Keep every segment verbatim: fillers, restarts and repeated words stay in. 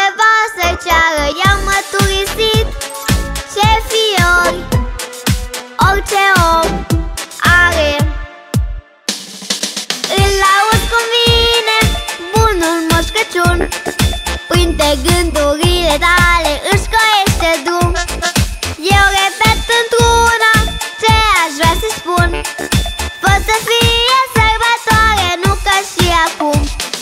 ceva să-i ceară, i-am mărturisit ce fiori orice om are. Îl auzi cum vine bunul Moș Crăciun, printre gândurile tale își coiește drum. Eu repet într-una ce aș vrea să spun: fă să fie sărbătoare, nu ca și acum.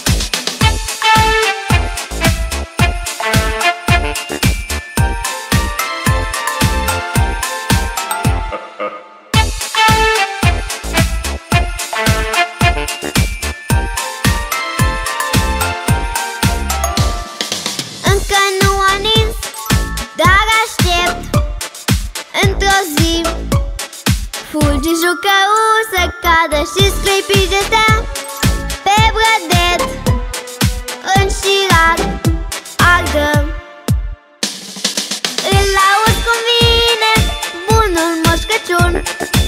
Încă nu a nins, dar aștept într-o zi fulgi jucău să cadă și sclipici de stea pe brădet înșirat ardă. Îl auzi cum vine bunul Moș Crăciun,